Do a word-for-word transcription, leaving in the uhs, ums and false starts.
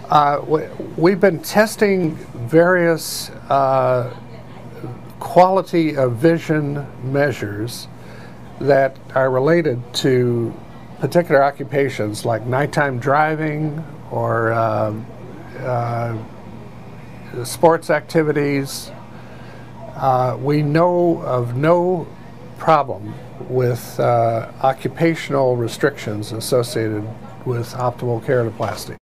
Uh, we, we've been testing various uh, quality of vision measures that are related to particular occupations like nighttime driving or uh, uh, sports activities. Uh, we know of no problem with uh, occupational restrictions associated with optimal keratoplasty.